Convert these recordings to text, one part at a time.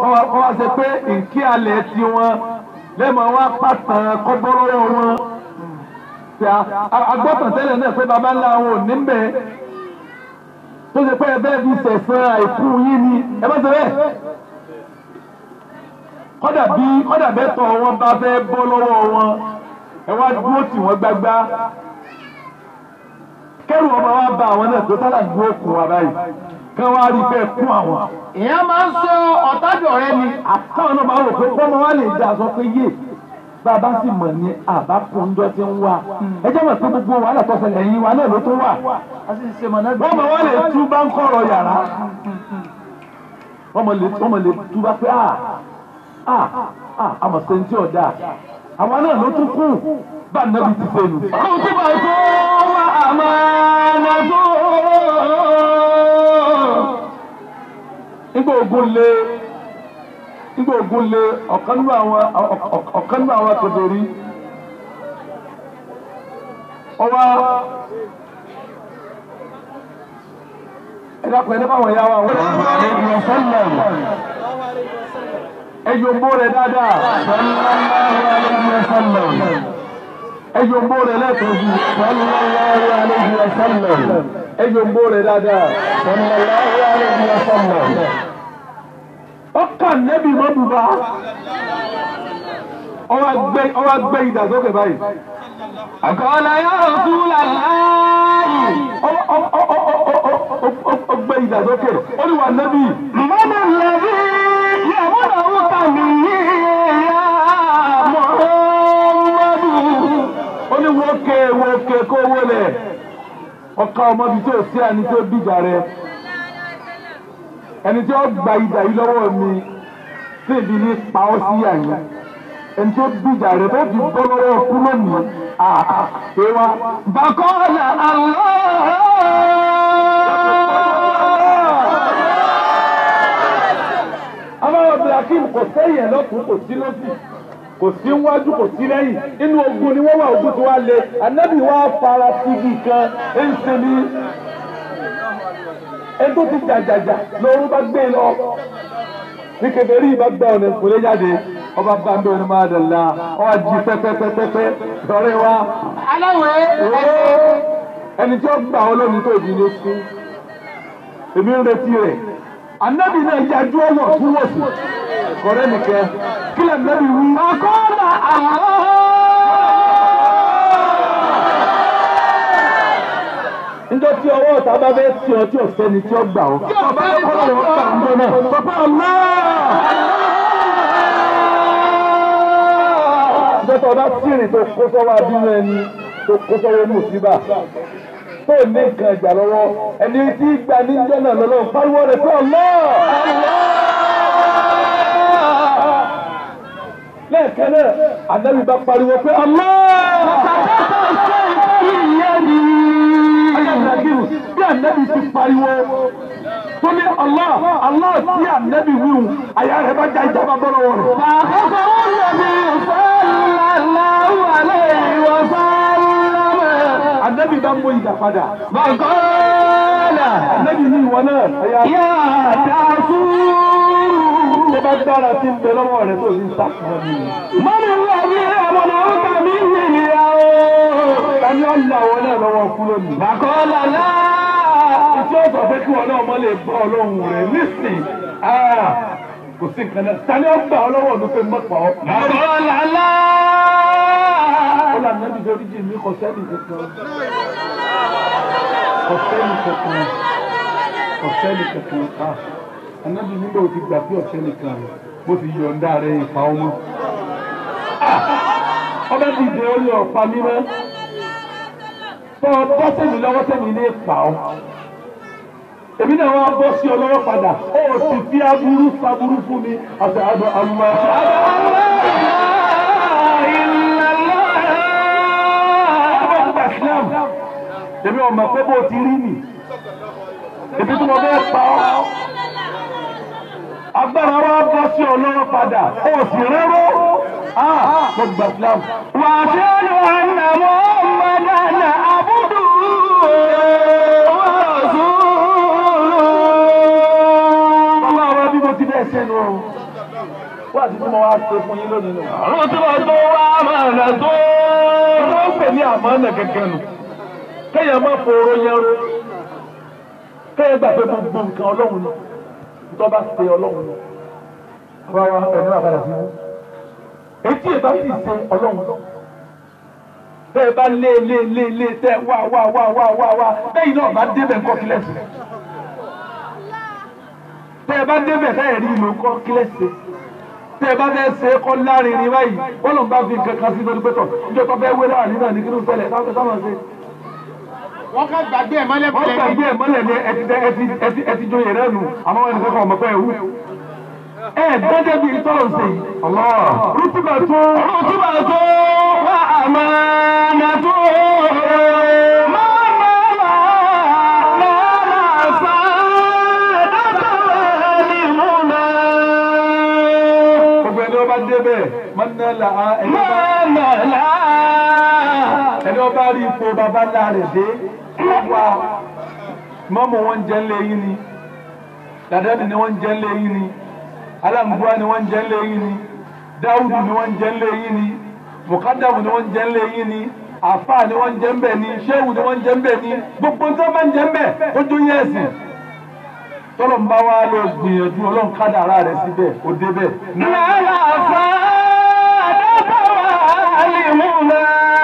wá ṣe pé nkí alẹ̀ tí wọn lẹ́mọ̀ wá pàtàn kọ́bọ́rọ́ wọn. Agbọ́tàn tẹ́lẹ̀ náà pé baba ńlá wọn ò ní bẹ̀ tó ṣe pé ẹbẹ́ fi sẹ̀sán àìkú yín ni ẹ bá ṣe bẹ́ẹ̀. Kọ́dà bẹ́ẹ̀ tọ́ wọn bá fẹ́ bọ́ lọ́wọ́ wọn ẹ wá dúró tì wọ́n gbágbá. Kẹ́rù ọmọ wa bá àwọn náà tó sálà dúró kùn wa báyìí kí wọ́n á rí bẹ́ẹ̀ kún àwọn. Ìyá máa ń sọ ọ̀tájọ́ rẹ ni. Àtàwọn náà máa wò pé kọ́mọ wa lè dá aṣọ pé yé bàbá sì mọ̀ ní àbákùnjọ́ tí ń wá. Ẹ jẹ́ mọ̀ pé gbogbo wàhálà tó ṣẹlẹ̀ yín wa náà ló tó wà. Wọ́n mọ̀ wá lè tú bá ń kọ̀rọ̀ yàrá. Wọ́n mọ̀ lè tú bá pé àmọ̀ sẹ́ńtì ọ̀dà. Àwọn náà ló tún kù bá nàbì ti fẹ́ nu. Kò tí bá tó wá àmàlà tó. Nígbà ogun lé ọ̀kan nínú àwọn kèfèrí ọwọ́ ẹ̀dàpọ̀ ẹ̀dẹ́ báwọn ìyá wa wọ́n ẹ̀yọ̀ mbó rẹ̀ dáadáa ẹ̀yọ̀ mbó rẹ̀ lẹ́tọ̀ọ́sù ẹ̀yọ̀ mbó rẹ̀ dáadáa ọkà nẹ́bí mọ́bùbá ọwọ́ gbé ìdàsókè báyìí. Àkọọ́lá yá Rasulullahi. Ọgbẹ́ ìdàsókè ó ní wà nẹ́bí. Mọ́nà lẹ́bí yàmúnà òkà mi yá Muhammadu. Ó ní wókè kó wọlé ọkà ọmọbi tí ó sí àní tí ó bíjà rẹ. Ẹni tí ó gba ìdà yìí lọ́wọ́ mi tí ìdí ní pa ọ́ sí àyè ẹni tí ó bíjà rẹ̀ tó fi bọ́ lọ́wọ́ kú lónìí pé wá. Bàkọ́lá Allah. Amáwọ̀ Abdulhakeem kò sẹ́yìn lọ́kùn kò sí lọ́sì kò sí wájú kò sí lẹ́yìn inú ogun ni wọ́n wà ogun tí wá lé Ànábì wá fara síbi kan ń ṣe ní. Ẹgbẹ́ ti jàjàjà lóru bá gbé lọ. Ní kèfèrí bá gbá ọ̀nà ìkúlé jáde, ọba bá ń bẹ ọ̀nà máa dàlá, ọba jí pẹ́pẹ́pẹ́pẹ́ lọ́rẹ́ wa. Aláwẹ̀ ẹni tí ó gbà ọ́ lónìí tó ìdí ní sí. Èmi ń retí rẹ̀. Ànábì náà yájú ọwọ́ tún wọ̀ sí. Kọ̀rẹ́ nìkẹ́, kí lè Ànábì wí? Bàkọ́lá Allah. Níjọ́ tí ọwọ́ ọ̀tá bá fẹ́ tí ọ tí ọ̀sẹ́ ni tí ó gbà ọ́. Tí ọba yẹ kọ́ lọ́wọ́ gbà ń bọ̀ náà. Sọ́kọ́ ọ̀la. Níjọ́ tí ọba tìrìn tó kó sọ́wọ́ abínú ẹni tó kó sọ́wọ́ mùsíbà. Tó ní nǹkan ìjà lọ́wọ́. Ẹni tí gba níjọ́ náà lọ́wọ́ pariwo rẹ̀ pé ọ̀la. Lẹ́ẹ̀kan náà, Ànábì bá pariwo pé ọ̀la. Bí Ànábì ti pariwo tó ní Allah tí Ànábì wíwù àyà rẹ̀ bá já ìjọba bọ́ lọ́wọ́ rẹ̀. Àkọ́kọ́ wọn lọ́bí sallallahu alayhi wa sallam. Ànábì bá mú ìjà padà. Bàkọ́lá. Ànábì ní ìwọ náà. Yá Tàṣú. Tó bá dára tí ń bẹ lọ́wọ́ rẹ̀ tó ń sàkóso mi. Mọ́nà lọ́bí àwọn ọ̀tá mi nìyà o. Tani ó là wọ́n náà lọ́wọ́ kú lónìí. Bàkọ́lá náà. Tí ó sọ pé kí wọn náà mọ́ lè bọ́ ọlọ́run rẹ̀ nísìn. Kò sí nǹkan náà. Tani ó gbà ọlọ́wọ́ ló fẹ́ mọ́pà ọ́. Bàkọ́lá náà. Ó là náà níbi orí jì mí kò sẹ́ni kankan. Kò sẹ́ni kankan. Kò sẹ́ni kankan. Ànábì nígbà ó ti gbà pé ọ̀sẹ́ nìkan rẹ̀ bó ti yọ̀ǹda rẹ̀ ìpa ọmọ. Ọba ti dè ó lọ ọ̀pá mímọ́. Tọ́ bọ́ sẹ́mi lọ́wọ́ sẹ́mi ní ìpa ọ́. Èmi náà wá bọ́ sí ọ lọ́wọ́ padà. Ó sì fi aburú saburú fún mi. Àti àdó àmọ́. Èmi ọmọ pé bó ti rí nì. Èmi tí mo fẹ́ pa ọ́. Agbára wa bọ́ sí ọ lọ́wọ́ padà. Ó sì rẹ́rọ́. Mo gbà Islam. Wà á ṣe é lọ àná mọ́ ọmọdé àbúdú. Bàbá wa bí mo ti bẹ́ẹ̀ sẹ́nu o. wá àti tí mo wá ṣe fún yín lónìí nù. àrùn tí wọ́n tó wá àmàna tó. wọ́n ń pè ní àmánà gẹ́gẹ́ nù kéèyàn má fòrò yẹn ro kéèyàn gbà pé gbogbo nǹkan ọlọ́run ni tó bá ṣe ọlọ́run ni. àbá wa ẹni wà padà sí wọn. etí ìbá sì ṣe ọlọ́run bẹ́ẹ̀ bá lé tẹ́ wá bẹ́ẹ̀ náà bá débẹ̀ ńkọ́ kílẹ̀sì tẹ́ bá débẹ̀ tẹ́ rí ìlú ńkọ́ kílẹ̀sì tẹ́ bá fẹ́ ṣe é kọ́ láàrin ní báyìí wọ́n lọ́n bá fi nǹkan kan sí lórí pẹ́tọ̀ níjọ́ tó fẹ́ wé láàrin náà ní kí ló ń ṣẹlẹ̀ táwọn ṣe. wọ́n ká gbàgbé ẹ̀ mọ́lẹ̀ wọ́n gbàgbé ẹ̀ mọ́lẹ̀ ní ẹtì joyè rẹ̀ nù àmọ́ wọn nìkan kan ọmọ pẹ́ ẹ̀wú. gẹ́gẹ́ bí tọ́lọ̀ ṣe yìí. rútùbà tó wá àmàna tó. débẹ̀ mọ́nàlá ẹni ọba rí ipò bàbá ńlá rẹ̀ dé wá mọ́mù wọn jẹ́ ńlẹ̀ yín ni dàdánì ni wọ́n jẹ́ ńlẹ̀ yín ni aláǹgbá ni wọ́n jẹ́ ńlẹ̀ yín ni dáúdù ni wọ́n jẹ́ ńlẹ̀ yín ni mùkádàmù ni wọ́n jẹ́ ńlẹ̀ yín ni àfà ni wọ́n jẹ́ ńbẹ̀ ni ṣéwù ni wọ́n jẹ́ ńbẹ̀ ni gbogbo tí wọ́n bá ń jẹ́ ńbẹ̀ ó dún yẹn ẹ̀sìn tọ́lọ̀ ń bá wa lọ gbìyànjú ọlọ́run kádàrá rẹ̀ síbẹ̀ ó débẹ̀. lára àfà àdábàwà àlìmúnà.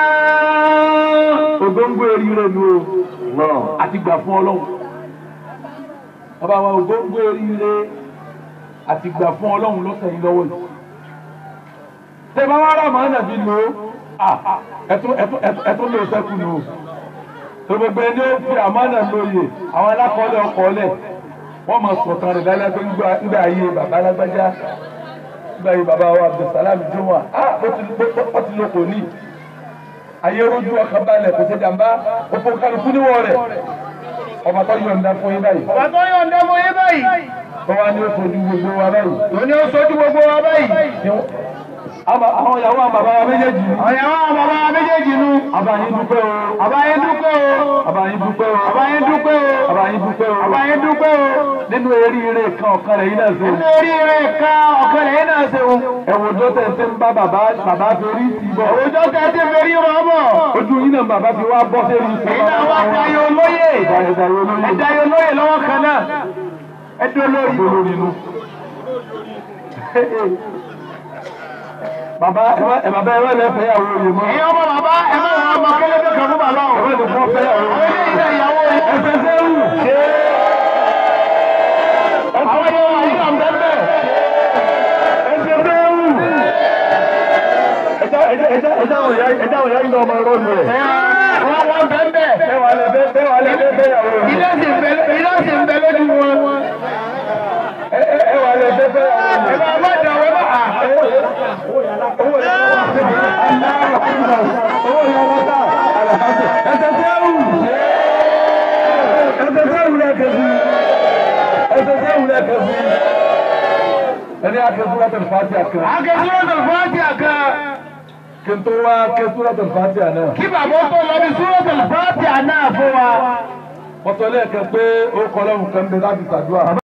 ògóńgó eríire nu o àti gbà fún ọlọ́run. bàbá wa ògóńgó eríire àti gbà fún ọlọ́run lọ́sẹ̀ yìí lọ́wọ́ yìí. tẹ́ bá wá rà máa nàbí lò ó ẹ̀tún lè sẹ́kù nù o. tó gbogbo ẹni ó fi àmánà lóye àwọn alákọ̀ọ́lẹ̀ ọkọ̀ọ́lẹ̀ wọ́n máa sọ̀tàn rẹ̀ lálẹ́ pé ńgbà ayé bàbá alágbájá ńgbà ayé bàbá wa Abdulsalam Juma ó ti lóko ní ayé rojú ọkàn balẹ̀ kò ṣe jàmbá òfò kálukú níwọ̀ rẹ̀ ọba tó yọ̀ǹda fún yín báyìí. ọba tó yọ̀ǹda fún yín báyìí. tó wá ní ó sojú gbogbo wa báyìí. tó ní ó sojú gbogbo wa báyìí. àwọn ìyàwó àwọn bàbá wa méjèèjì. àwọn ìyàwó àwọn bàbá wa méjèèjì nu. àbáyín dúpẹ́ o. àbáyín dúpẹ́ o. àbáyín dúpẹ́ o. àbáyín dúpẹ́ o. àbáyín dúpẹ́ o. àbáyín dúpẹ́ o. nínú eríire kan ọ̀kan rẹ̀ yín náà ṣe. nínú eríire kan ọ̀kan rẹ̀ yín náà ṣe o. ẹ̀wòjọ́ tẹ̀ ṣe ń bá bàbá fèrè tì bọ̀. ẹ̀wòjọ́ tẹ̀ ṣe fèrè rọ̀ bọ̀. ojú yín náà bàbá fi wá bọ́ sẹ́yìn ìṣẹ́. èyí náà wá dayọ̀ olóyè. ẹ̀dayọ̀ olóyè lọ́wọ́ kan náà. ẹ̀dọ̀ olóyè. Bàbá ẹ̀rọ lẹ́fẹ̀ẹ́ ìyàwó yìí mọ́. Ẹ̀yin ọmọ bàbá ẹ má wọ́n ọmọ kélébé kan fún bàbá o. Ẹ̀rọ lè fọ́ fẹ́ ìyàwó. Àwọn ilé ilé ìyàwó yìí. Ẹ̀fẹ̀ sẹ́wù. Àwọn ilé ìyàwó yìí náà bẹ́ẹ̀. Ẹ̀fẹ̀ sẹ́wù. Ẹja òyà yìí ọmọ ẹ̀rọ nù rẹ̀. Wọ́n bẹ́ẹ̀. Bẹ́wà lẹ́fẹ̀ẹ́ ìyàwó yìí. Ilé sì ń bẹ lójú wọn. Ẹwà lẹ́fẹ̀ẹ́ ìyàwó yìí. Ẹ̀bá má dà wẹ́ bá. Ẹni a kẹ Suratul Fatiha kan. A kẹ Suratul Fatiha kan. Kí n tó wá kẹ Suratul Fatiha náà. Kí bàbá tó lọ bí Suratul Fatiha náà fún wa. Mọ̀tọ́lẹ́ kan pé ó kọ́ lọ́hùn kan bẹ láti ṣàdúrà.